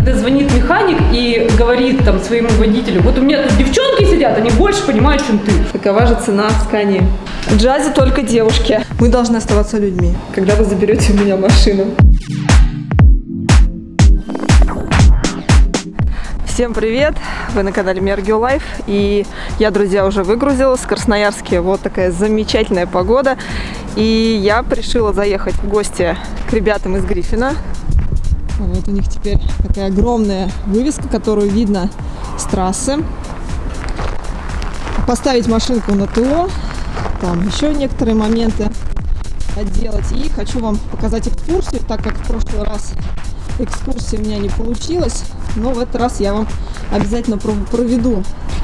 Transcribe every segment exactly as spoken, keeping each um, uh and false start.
когда звонит механик и говорит там своему водителю: вот у меня тут девчонки сидят, они больше понимают, чем ты. Какова же цена Scania? В джазе только девушки. Мы должны оставаться людьми. Когда вы заберете у меня машину? Всем привет! Вы на канале Mergio Life. И я, друзья, уже выгрузилась в Красноярске. Вот такая замечательная погода. И я решила заехать в гости к ребятам из Гриффина. Вот у них теперь такая огромная вывеска, которую видно с трассы. Поставить машинку на ТО. Там еще некоторые моменты отделать. И хочу вам показать экскурсию, так как в прошлый раз экскурсия у меня не получилась, но в этот раз я вам обязательно проведу.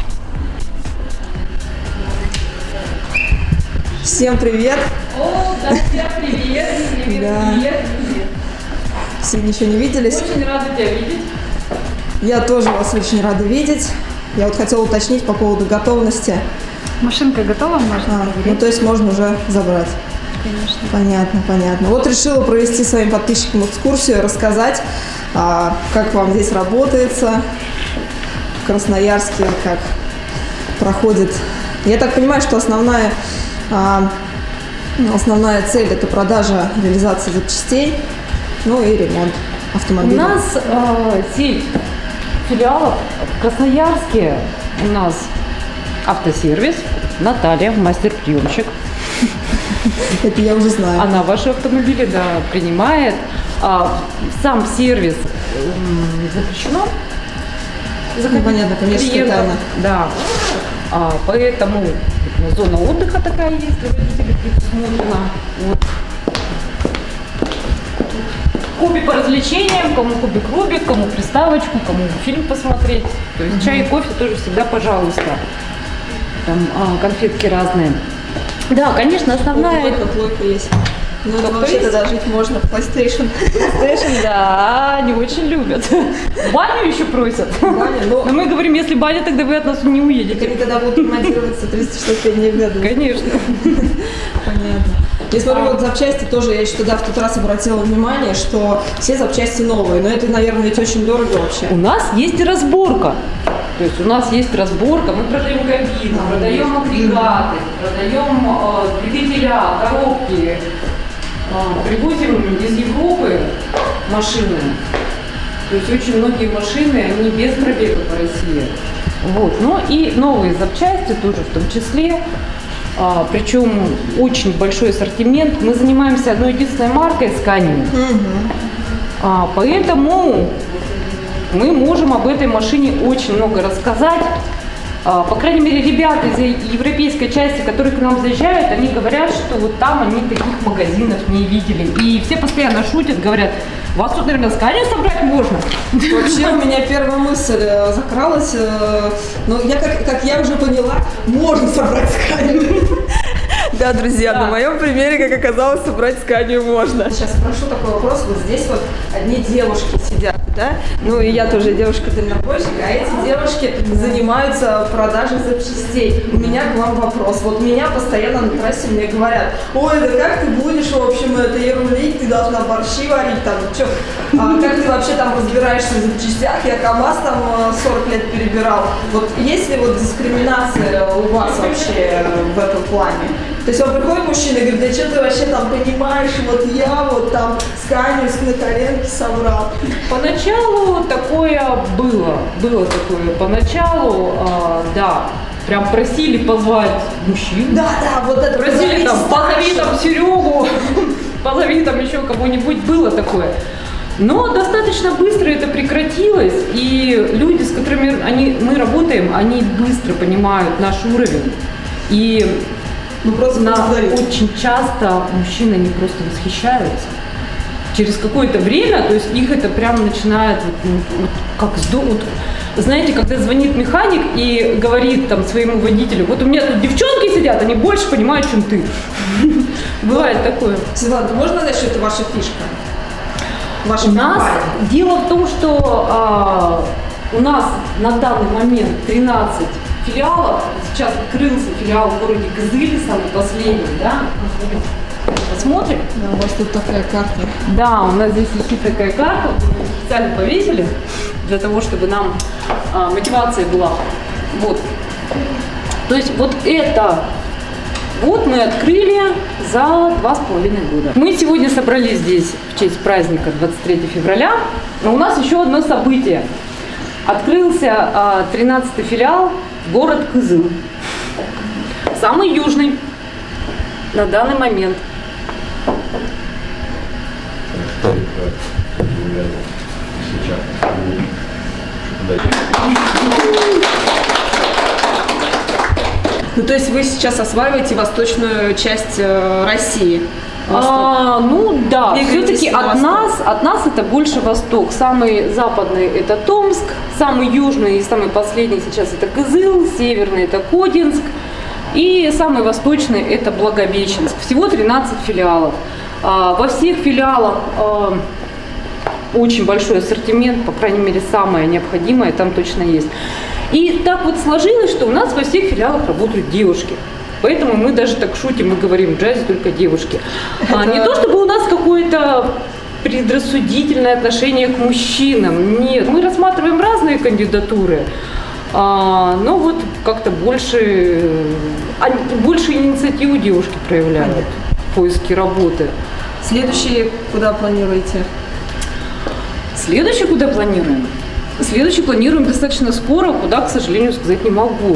Всем привет! О, да, всем привет! Привет, да. привет, привет! Все еще не виделись? Очень рада тебя видеть. Я тоже вас очень рада видеть. Я вот хотела уточнить по поводу готовности. Машинка готова, можно а, Ну, то есть можно уже забрать. Конечно. Понятно, понятно. Вот решила провести своим подписчикам экскурсию, рассказать, а, как вам здесь работается в Красноярске, как проходит. Я так понимаю, что основная, а, основная цель – это продажа, реализация запчастей, ну и ремонт автомобиля. У нас э, сеть филиалов в Красноярске. У нас автосервис, Наталья, мастер-приемщик. Это я уже знаю. Она ваши автомобили, да, принимает. А, сам сервис м, запрещено. Ну, понятно, конечно, тайна. Да. А, поэтому зона отдыха такая есть для водителей предусмотрена. Вот. Кубик по развлечениям, кому кубик-рубик, кому приставочку, кому фильм посмотреть. То есть угу. чай и кофе тоже всегда пожалуйста. Там а, конфетки разные. Да, конечно, основная... Плойка есть. Ну, это вообще тогда жить можно в PlayStation. PlayStation, да, они очень любят. Баню еще просят. Баня, но... но мы говорим, если баня, тогда вы от нас не уедете. Они тогда будут ремонтироваться триста шестьдесят пять дней в году. Конечно. Понятно. Я смотрю, вот запчасти тоже, я еще тогда в тот раз обратила внимание, что все запчасти новые, но это, наверное, ведь очень дорого вообще. У нас есть и разборка. То есть у нас есть разборка, мы продаем кабину, а, продаем агрегаты, продаем э, двигателя, коробки, э, привозим из Европы машины. То есть очень многие машины, они без пробега по России. Вот. Ну и новые запчасти тоже в том числе. А, причем очень большой ассортимент. Мы занимаемся одной единственной маркой Scania. Угу. А, поэтому мы можем об этой машине очень много рассказать. А, по крайней мере, ребята из европейской части, которые к нам заезжают, они говорят, что вот там они таких магазинов не видели. И все постоянно шутят, говорят: вас тут, наверное, Scania собрать можно? Вообще у меня первая мысль закралась, но я, как, как я уже поняла, можно собрать Scania. Да, друзья, на моем примере, как оказалось, собрать Scania можно. Сейчас спрошу такой вопрос. Вот здесь вот одни девушки сидят, да? Ну и я тоже девушка-дальнобойщик, а эти девушки занимаются продажей запчастей. У меня к вам вопрос. Вот меня постоянно на трассе мне говорят: ой, да как ты будешь, в общем, это и рулить, ты должна борщи варить, там, что, а как ты вообще там разбираешься в запчастях? Я КамАЗ там сорок лет перебирал. Вот есть ли вот дискриминация у вас вообще в этом плане? То есть он приходит мужчина и говорит: да что ты вообще там понимаешь, вот я вот там Scania на коленке собрал. Поначалу такое было, было такое, поначалу, а, да, прям просили позвать мужчин. Да, да, вот это просили там, позови там Серегу, позови там еще кого-нибудь, было такое. Но достаточно быстро это прекратилось, и люди, с которыми они, мы работаем, они быстро понимают наш уровень. И ну, просто на, очень часто мужчины, они просто восхищаются. Через какое-то время, то есть их это прям начинает, вот, вот, как здорово. Вот, знаете, когда звонит механик и говорит там своему водителю: вот у меня тут девчонки сидят, они больше понимают, чем ты. Бывает такое. Светлана, можно сказать, что это ваша фишка? У нас дело в том, что а, у нас на данный момент тринадцать филиалов. Сейчас открылся филиал в городе Кызыле, самый последний, да? Посмотрим. Да, у вас тут такая карта. Да, у нас здесь висит такая карта, специально повесили. для того, чтобы нам а, мотивация была. Вот. То есть вот это вот мы открыли за два с половиной года. Мы сегодня собрались здесь в честь праздника двадцать третьего февраля, но у нас еще одно событие. Открылся а, тринадцатый филиал, город Кызыл. Самый южный на данный момент. Ну, то есть вы сейчас осваиваете восточную часть э, России? А, ну да, все-таки от нас, от нас это больше восток. Самый западный это Томск, самый южный и самый последний сейчас это Кызыл, северный это Кодинск и самый восточный это Благовещенск. Всего тринадцать филиалов. А, во всех филиалах а, очень большой ассортимент, по крайней мере самое необходимое там точно есть. И так вот сложилось, что у нас во всех филиалах работают девушки. Поэтому мы даже так шутим и говорим, в джазе только девушки. Это... А, не то, чтобы у нас какое-то предрассудительное отношение к мужчинам. Нет, мы рассматриваем разные кандидатуры. А, но вот как-то больше, больше инициативу девушки проявляют в поиске работы. Следующий куда планируете? Следующий куда планируем? Следующий планируем достаточно скоро, куда, к сожалению, сказать не могу.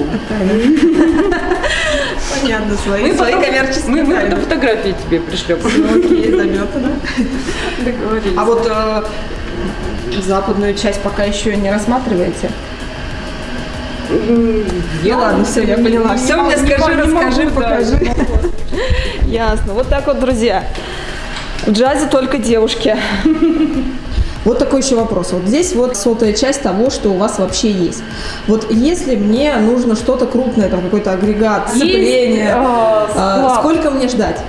Понятно, свои, мы свои потом, коммерческие мы, мы тайны. потом фотографии тебе пришлем. Окей, заметано. Договорились. А вот э, западную часть пока еще не рассматриваете? Я, ну ладно, все, я поняла. Все могу, мне скажи, не расскажи, могу, покажи. Да, ясно. Вот так вот, друзья. В джазе только девушки. Вот такой еще вопрос. Вот здесь вот сотая часть того, что у вас вообще есть. Вот если мне нужно что-то крупное, там какой-то агрегат, сцепление, есть, а, а, сколько мне ждать?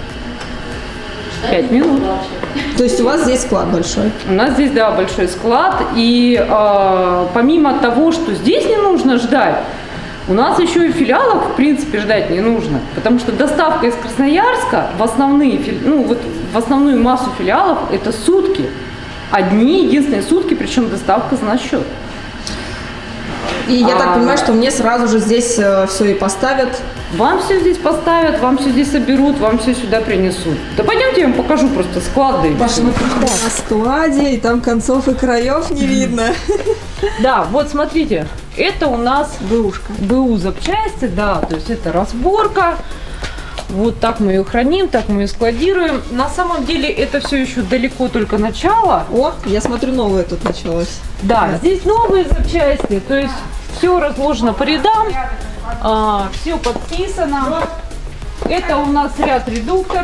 Пять минут. То есть у вас здесь склад большой? У нас здесь, да, большой склад. И а, помимо того, что здесь не нужно ждать, у нас еще и в филиалах, в принципе, ждать не нужно. Потому что доставка из Красноярска в, основные, ну, вот в основную массу филиалов это сутки. Одни единственные сутки, причем доставка за наш счет. И я а, так понимаю, что мне сразу же здесь э, все и поставят. Вам все здесь поставят, вам все здесь соберут, вам все сюда принесут. Да пойдемте, я вам покажу просто склады. Посмотрите на складе, и там концов и краев не видно. Да, вот смотрите, это у нас БУшка. БУ запчасти, да, то есть это разборка. Вот так мы ее храним, так мы ее складируем. На самом деле это все еще далеко только начало. О, я смотрю, новое тут началось. Да, да. Здесь новые запчасти, то есть все разложено по рядам, а, все подписано. Это у нас ряд редуктор,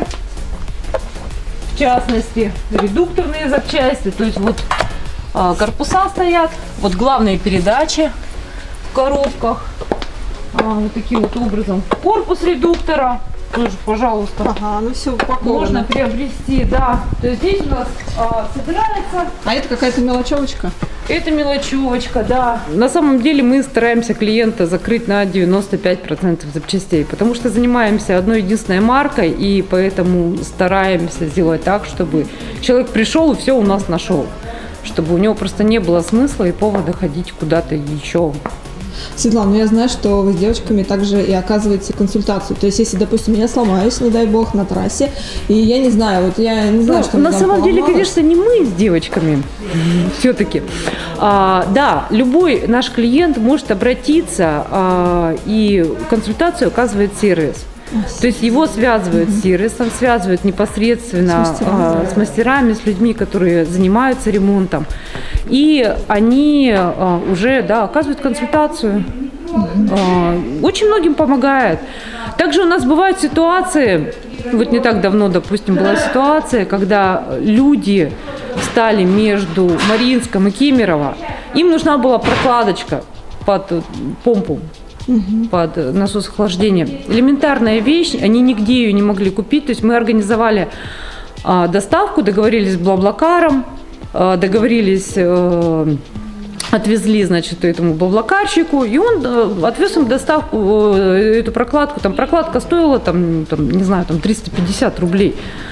в частности редукторные запчасти, то есть вот а, корпуса стоят, вот главные передачи в коробках, а, вот таким вот образом. Корпус редуктора. Тоже, пожалуйста, ага, ну все упаковано. Можно приобрести, да. То есть здесь у нас а, собирается. А это какая-то мелочевочка? Это мелочевочка, да. На самом деле мы стараемся клиента закрыть на девяносто пять процентов запчастей, потому что занимаемся одной единственной маркой, и поэтому стараемся сделать так, чтобы человек пришел и все у нас нашел, чтобы у него просто не было смысла и повода ходить куда-то еще. Светлана, ну я знаю, что вы с девочками также и оказываете консультацию. То есть, если, допустим, я сломаюсь, не дай бог, на трассе, и я не знаю, вот я не знаю, ну, что на самом поломалось. деле, конечно, не мы с девочками, все-таки. А, да, любой наш клиент может обратиться, а, и консультацию оказывает сервис. То есть его связывают с сервисом, связывают непосредственно с мастерами, а, с, мастерами, с людьми, которые занимаются ремонтом. И они а, уже, да, оказывают консультацию. А, очень многим помогает. Также у нас бывают ситуации, вот не так давно, допустим, была ситуация, когда люди встали между Мариинском и Кемерово. Им нужна была прокладочка под помпу. Угу. Под насос охлаждения. Элементарная вещь, они нигде ее не могли купить. То есть мы организовали а, доставку, договорились с Блаблакаром, а, договорились, а, отвезли, значит, этому блаблакарщику, и он а, отвез им доставку, а, эту прокладку. Там прокладка стоила, там, там, не знаю, там триста пятьдесят рублей.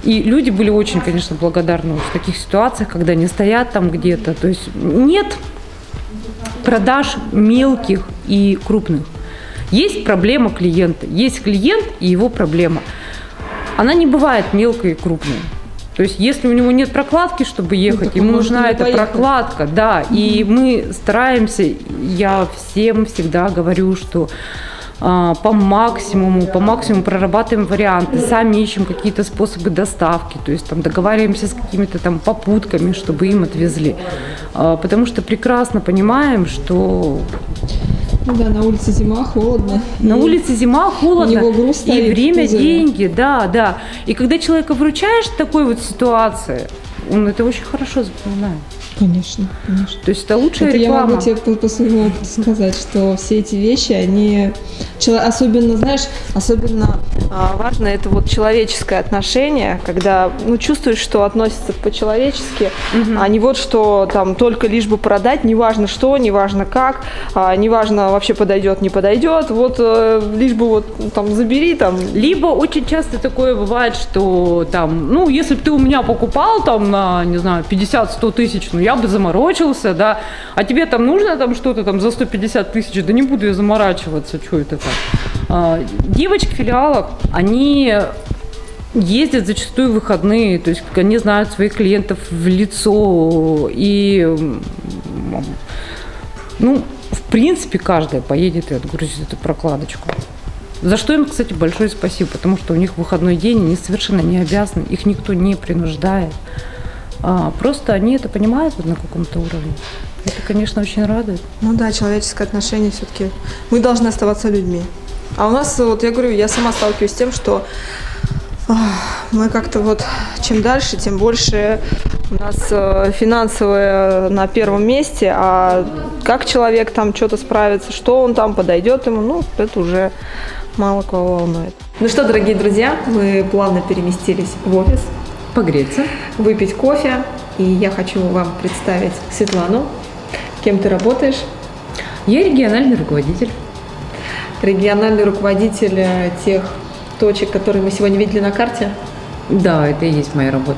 И люди были очень, конечно, благодарны в таких ситуациях, когда они стоят там где-то. То есть нет продаж мелких и крупных. Есть проблема клиента, есть клиент и его проблема. Она не бывает мелкой и крупной. То есть если у него нет прокладки, чтобы ехать, ну, ему нужна эта поехать. прокладка, да. Mm-hmm. И мы стараемся, я всем всегда говорю, что а, по максимуму, по максимуму прорабатываем варианты, сами ищем какие-то способы доставки, то есть там договариваемся с какими-то там попутками, чтобы им отвезли. А, потому что прекрасно понимаем, что... Ну да, на улице зима, холодно. На улице зима, холодно, и время, деньги, да, да. И когда человека вручаешь в такой вот ситуации, он это очень хорошо запоминает. Конечно, конечно. То есть это лучшая это реклама. Я могу тебе по, по своему сказать, что все эти вещи, они, особенно, знаешь, особенно а, важно это вот человеческое отношение, когда, ну, чувствуешь, что относятся по-человечески, угу. а не вот что там только лишь бы продать, неважно что, неважно как, а, неважно вообще подойдет, не подойдет, вот а, лишь бы вот там забери там. Либо очень часто такое бывает, что там, ну, если бы ты у меня покупал там на, не знаю, пятьдесят-сто тысяч, ну, я бы заморочился, да, а тебе там нужно там что-то там за сто пятьдесят тысяч, да не буду я заморачиваться, что это так. А, девочки в филиалах, они ездят зачастую в выходные, то есть они знают своих клиентов в лицо, и, ну, в принципе, каждая поедет и отгрузит эту прокладочку. За что им, кстати, большое спасибо, потому что у них выходной день, они совершенно не обязаны, их никто не принуждает. А, просто они это понимают вот на каком-то уровне. Это, конечно, очень радует. Ну да, человеческое отношение все-таки. Мы должны оставаться людьми. А у нас, вот я говорю, я сама сталкиваюсь с тем, что ох, мы как-то вот, чем дальше, тем больше у нас э, финансовое на первом месте, а как человек там что-то справится, что он там подойдет ему, ну, это уже мало кого волнует. Ну что, дорогие друзья, мы плавно переместились в офис. Погреться. Выпить кофе. И я хочу вам представить Светлану. Кем ты работаешь? Я региональный руководитель. Региональный руководитель тех точек, которые мы сегодня видели на карте? Да, это и есть моя работа.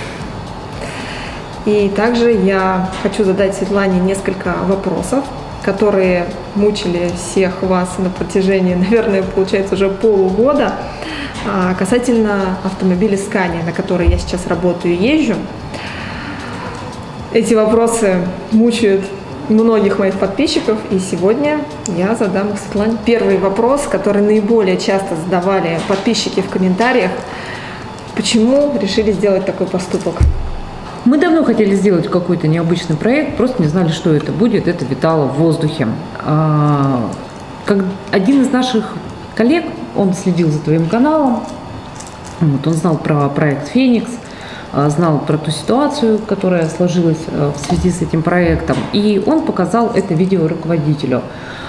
И также я хочу задать Светлане несколько вопросов, которые мучили всех вас на протяжении, наверное, получается уже полугода. Касательно автомобиля Scania, на который я сейчас работаю и езжу. Эти вопросы мучают многих моих подписчиков, и сегодня я задам их Светлане. Первый вопрос, который наиболее часто задавали подписчики в комментариях: почему решили сделать такой поступок? Мы давно хотели сделать какой-то необычный проект, просто не знали, что это будет, это витало в воздухе. Как один из наших коллег, он следил за твоим каналом, вот, он знал про проект «Феникс», знал про ту ситуацию, которая сложилась в связи с этим проектом, и он показал это видео руководителю.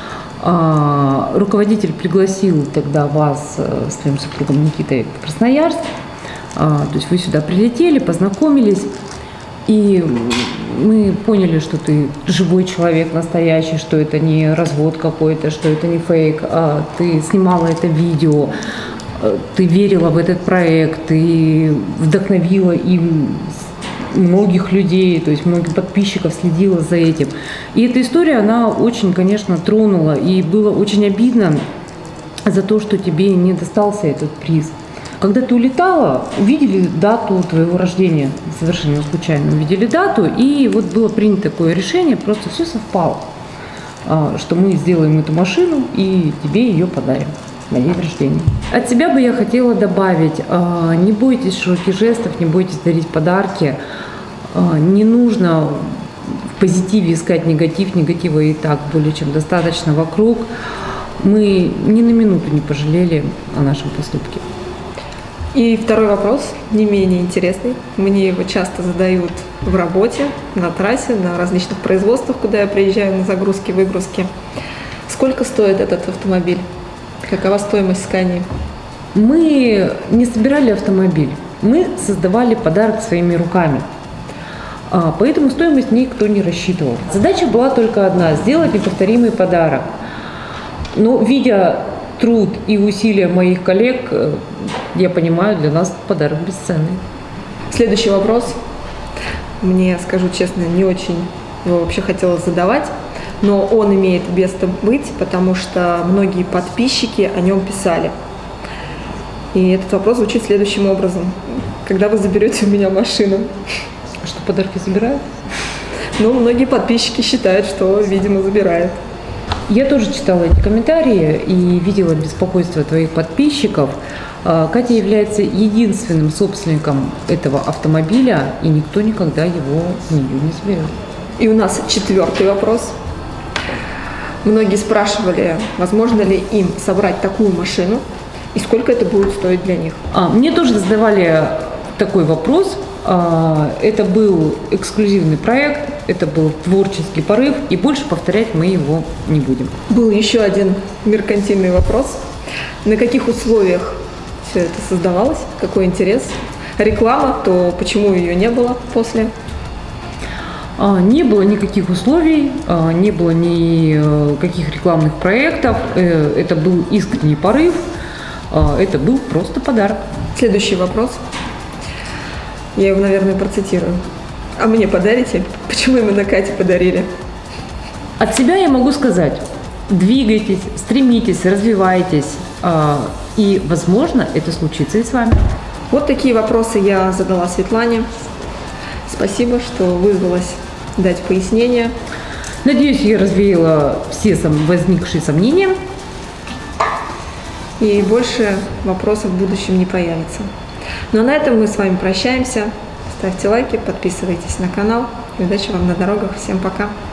Руководитель пригласил тогда вас с твоим супругом Никитой в Красноярск, то есть вы сюда прилетели, познакомились, и мы поняли, что ты живой человек настоящий, что это не развод какой-то, что это не фейк, а ты снимала это видео, ты верила в этот проект, ты вдохновила им многих людей, то есть многих подписчиков, следила за этим. И эта история, она очень, конечно, тронула, и было очень обидно за то, что тебе не достался этот приз. Когда ты улетала, увидели дату твоего рождения, совершенно случайно увидели дату, и вот было принято такое решение, просто все совпало, что мы сделаем эту машину и тебе ее подарим на день рождения. От себя бы я хотела добавить: не бойтесь широких жестов, не бойтесь дарить подарки, не нужно в позитиве искать негатив, негатива и так более чем достаточно вокруг. Мы ни на минуту не пожалели о нашем поступке. И второй вопрос, не менее интересный. Мне его часто задают в работе, на трассе, на различных производствах, куда я приезжаю на загрузки, выгрузки. Сколько стоит этот автомобиль? Какова стоимость Scania? Мы не собирали автомобиль, мы создавали подарок своими руками. Поэтому стоимость никто не рассчитывал. Задача была только одна – сделать неповторимый подарок. Но видя труд и усилия моих коллег, я понимаю, для нас подарок бесценный. Следующий вопрос. Мне, скажу честно, не очень его вообще хотелось задавать, но он имеет место быть, потому что многие подписчики о нем писали. И этот вопрос звучит следующим образом. Когда вы заберете у меня машину? Что, подарки забирают? Ну, многие подписчики считают, что, видимо, забирают. Я тоже читала эти комментарии и видела беспокойство твоих подписчиков. Катя является единственным собственником этого автомобиля, и никто никогда его у нее не заберет. И у нас четвертый вопрос. Многие спрашивали, возможно ли им собрать такую машину, и сколько это будет стоить для них. А, мне тоже задавали такой вопрос. А, это был эксклюзивный проект, это был творческий порыв, и больше повторять мы его не будем. Был еще один меркантильный вопрос. На каких условиях все это создавалось? Какой интерес? Реклама, то почему ее не было после? А, не было никаких условий, а, не было никаких рекламных проектов. Э, это был искренний порыв. Это был просто подарок. Следующий вопрос. Я его, наверное, процитирую. А мне подарите? Почему именно Кате подарили? От себя я могу сказать: двигайтесь, стремитесь, развивайтесь. И, возможно, это случится и с вами. Вот такие вопросы я задала Светлане. Спасибо, что вызвалась дать пояснение. Надеюсь, я развеяла все возникшие сомнения. И больше вопросов в будущем не появится. Ну а на этом мы с вами прощаемся. Ставьте лайки, подписывайтесь на канал. И удачи вам на дорогах. Всем пока!